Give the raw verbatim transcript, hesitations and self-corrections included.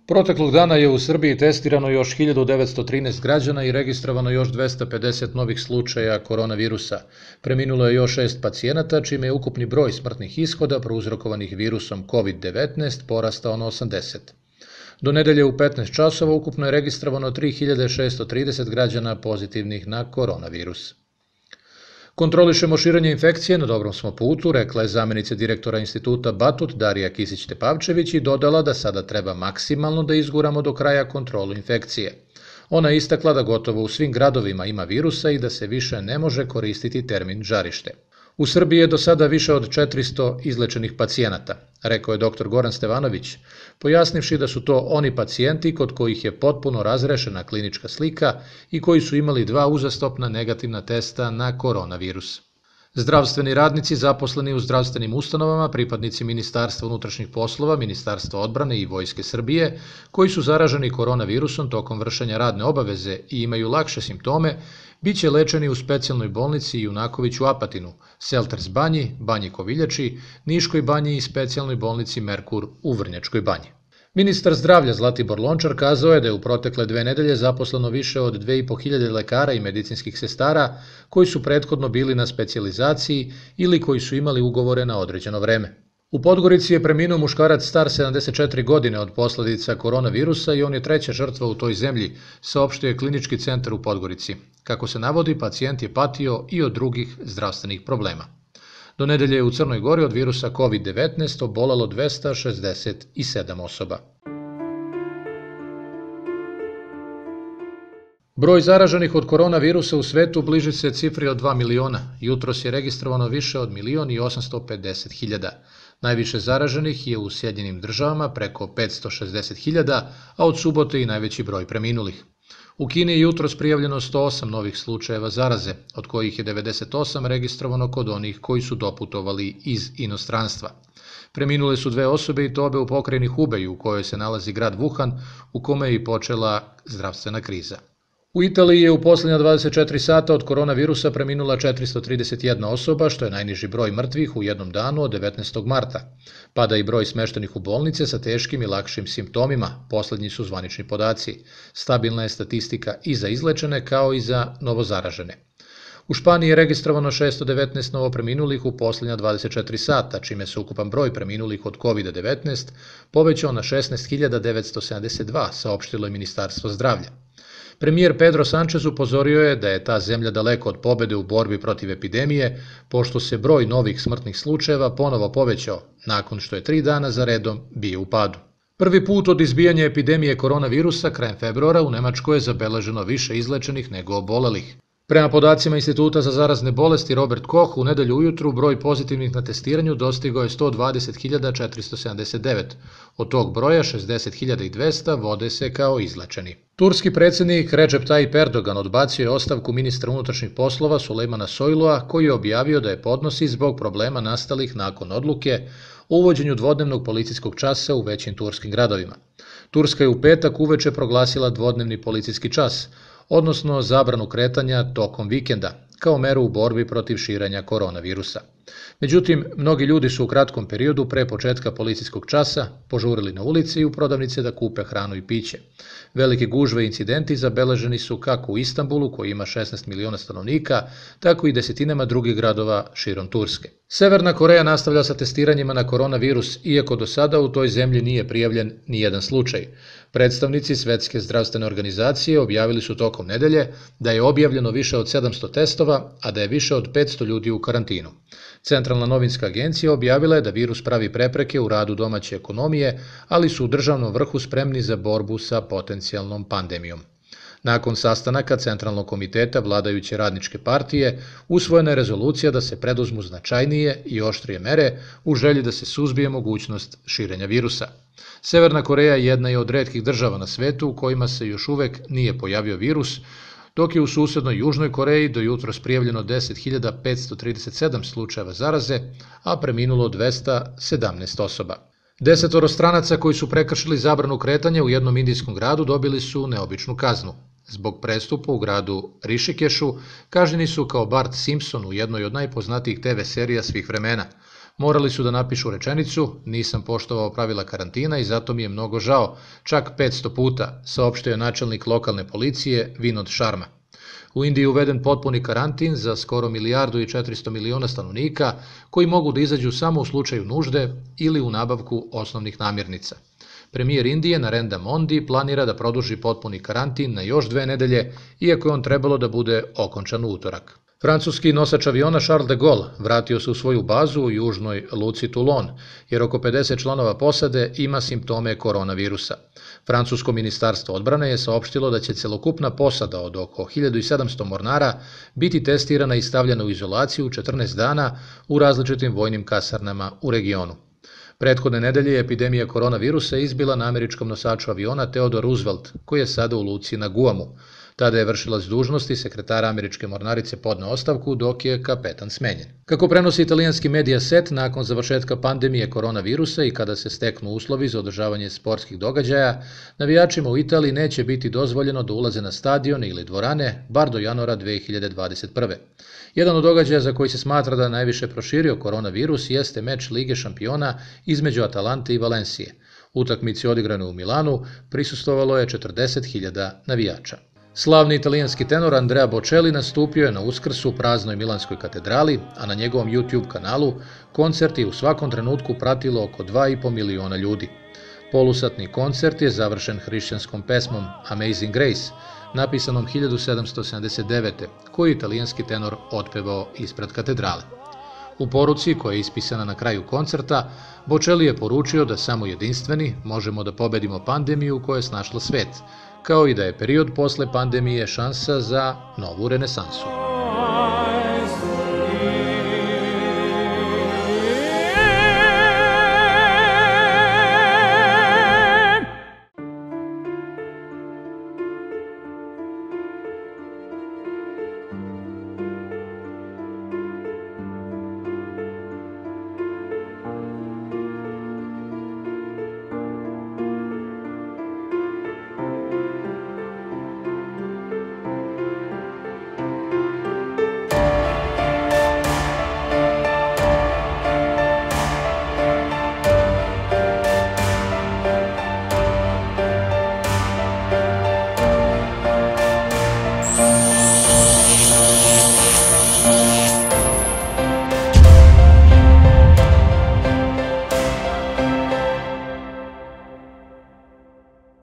Proteklog dana je u Srbiji testirano još hiljadu devetsto trinaest građana i registrovano još dvesta pedeset novih slučaja koronavirusa. Preminulo je još šest pacijenata, čime je ukupni broj smrtnih ishoda prouzrokovanih virusom kovid devetnaest porastao na osamdeset. Do nedelje u petnaest časova ukupno je registrovano tri hiljade šesto trideset građana pozitivnih na koronavirus. Kontrolišemo širenje infekcije, na dobrom smo putu, rekla je zamenica direktora instituta Batut Darija Kisić-Tepavčević i dodala da sada treba maksimalno da izguramo do kraja kontrolu infekcije. Ona je istakla da gotovo u svim gradovima ima virusa i da se više ne može koristiti termin žarište. U Srbiji je do sada više od četiristo izlečenih pacijenata, rekao je doktor Goran Stevanović, pojasnivši da su to oni pacijenti kod kojih je potpuno razrešena klinička slika i koji su imali dva uzastopna negativna testa na koronavirus. Zdravstveni radnici zaposleni u zdravstvenim ustanovama, pripadnici Ministarstva unutrašnjih poslova, Ministarstva odbrane i Vojske Srbije, koji su zaraženi koronavirusom tokom vršenja radne obaveze i imaju lakše simptome, biće lečeni u specijalnoj bolnici Junaković u Apatinu, Selters banji, Banji Koviljači, Niškoj banji i specijalnoj bolnici Merkur u Vrnjačkoj banji. Ministar zdravlja Zlatibor Lončar kazao je da je u protekle dve nedelje zaposleno više od dve i po hiljade lekara i medicinskih sestara koji su prethodno bili na specijalizaciji ili koji su imali ugovore na određeno vreme. U Podgorici je preminuo muškarac star sedamdeset četiri godine od posledica koronavirusa i on je treća žrtva u toj zemlji, saopštio je klinički centar u Podgorici. Kako se navodi, pacijent je patio i od drugih zdravstvenih problema. Do nedelje je u Crnoj Gori od virusa kovid devetnaest obolelo dvesta šezdeset sedam osoba. Broj zaraženih od koronavirusa u svetu bliži se cifri od dva miliona. Jutros je registrovano više od milion i osamsto pedeset hiljada. Najviše zaraženih je u Sjedinjenim državama preko petsto šezdeset hiljada, a od subote i najveći broj preminulih. U Kini je jutros prijavljeno sto osam novih slučajeva zaraze, od kojih je devedeset osam registrovano kod onih koji su doputovali iz inostranstva. Preminule su dve osobe i to obe u pokrajini Hubei, u kojoj se nalazi grad Wuhan, u kome je i počela zdravstvena kriza. U Italiji je u posljednja dvadeset četiri sata od koronavirusa preminula četiristo trideset jedna osoba, što je najniži broj mrtvih u jednom danu od devetnaestog marta. Pada i broj smeštenih u bolnice sa teškim i lakšim simptomima, poslednji su zvanični podaci. Stabilna je statistika i za izlečene kao i za novozaražene. U Španiji je registrovano šesto devetnaest novopreminulih u posljednja dvadeset četiri sata, čime se ukupan broj preminulih od kovid devetnaest povećao na šesnaest hiljada devetsto sedamdeset dva, saopštilo je Ministarstvo zdravlja. Premijer Pedro Sanchez upozorio je da je ta zemlja daleko od pobede u borbi protiv epidemije, pošto se broj novih smrtnih slučajeva ponovo povećao, nakon što je tri dana za redom bio u padu. Prvi put od izbijanja epidemije koronavirusa krajem februara u Nemačkoj je zabeleženo više izlečenih nego obolelih. Prema podacima Instituta za zarazne bolesti Robert Koch, u nedelju ujutru broj pozitivnih na testiranju dostigao je sto dvadeset hiljada četiristo sedamdeset devet. Od tog broja šezdeset hiljada dvesta vode se kao izlečeni. Turski predsjednik Recep Tayyip Erdogan odbacio je ostavku ministra unutrašnjih poslova Sulejmana Soylu'a, koji je objavio da je podnosi zbog problema nastalih nakon odluke o uvođenju dvodnevnog policijskog časa u većim turskim gradovima. Turska je u petak uveče proglasila dvodnevni policijski čas, odnosno zabranu kretanja tokom vikenda, kao meru u borbi protiv širenja koronavirusa. Međutim, mnogi ljudi su u kratkom periodu pre početka policijskog časa požurili na ulici i u prodavnice da kupe hranu i piće. Velike gužve i incidenti zabeleženi su kako u Istanbulu, koji ima šesnaest miliona stanovnika, tako i desetinama drugih gradova širom Turske. Severna Koreja nastavlja sa testiranjima na koronavirus, iako do sada u toj zemlji nije prijavljen ni jedan slučaj. Predstavnici Svetske zdravstvene organizacije objavili su tokom nedelje da je objavljeno više od sedamsto testova, a da je više od petsto ljudi u karantinu. Centralna novinska agencija objavila je da virus pravi prepreke u radu domaće ekonomije, ali su u državnom vrhu spremni za borbu sa potencijalnom pandemijom. Nakon sastanaka Centralnog komiteta vladajuće radničke partije, usvojena je rezolucija da se preduzmu značajnije i oštrije mere u želji da se suzbije mogućnost širenja virusa. Severna Koreja jedna je od retkih država na svetu u kojima se još uvek nije pojavio virus, dok je u susednoj Južnoj Koreji do jutros prijavljeno deset hiljada petsto trideset sedam slučajeva zaraze, a preminulo dvesta sedamnaest osoba. Desetoro stranaca koji su prekršili zabranu kretanja u jednom indijskom gradu dobili su neobičnu kaznu. Zbog prestupa u gradu Rišikešu kažnjeni su kao Bart Simpson u jednoj od najpoznatijih te ve serija svih vremena. Morali su da napišu rečenicu, nisam poštovao pravila karantina i zato mi je mnogo žao, čak petsto puta, saopštio je načelnik lokalne policije Vinod Sharma. U Indiji je uveden potpuni karantin za skoro milijardu i četiristo miliona stanovnika koji mogu da izađu samo u slučaju nužde ili u nabavku osnovnih namirnica. Premijer Indije Narendra Modi planira da produži potpuni karantin na još dve nedelje, iako je on trebalo da bude okončan u utorak. Francuski nosač aviona Charles de Gaulle vratio se u svoju bazu u južnoj luci Toulon, jer oko pedeset članova posade ima simptome koronavirusa. Francusko ministarstvo odbrane je saopštilo da će celokupna posada od oko hiljadu sedamsto mornara biti testirana i stavljena u izolaciju četrnaest dana u različitim vojnim kasarnama u regionu. Prethodne nedelje je epidemija koronavirusa izbila na američkom nosaču aviona Theodore Roosevelt, koji je sada u luci na Guamu. Tada je vršilac dužnosti sekretara američke mornarice podneo ostavku, dok je kapetan smenjen. Kako prenosi italijanski Mediaset, nakon završetka pandemije koronavirusa i kada se steknu uslovi za održavanje sportskih događaja, navijačima u Italiji neće biti dozvoljeno da ulaze na stadione ili dvorane, bar do januara dve hiljade dvadeset prve. Jedan od događaja za koji se smatra da najviše proširio koronavirus jeste meč Lige šampiona između Atalante i Valencije. Utakmici odigrane u Milanu prisustvovalo je četrdeset hiljada navijača. Slavni italijanski tenor Andrea Bocelli nastupio je na Uskrs u praznoj Milanskoj katedrali, a na njegovom YouTube kanalu koncert je u svakom trenutku pratilo oko dva i po miliona ljudi. Polusatni koncert je završen hrišćanskom pesmom Amazing Grace, napisanom hiljadu sedamsto sedamdeset devete. koji je italijanski tenor otpevao ispred katedrale. U poruci koja je ispisana na kraju koncerta, Bocelli je poručio da samo jedinstveni možemo da pobedimo pandemiju koja je snašla svet, kao i da je period posle pandemije šansa za novu renesansu.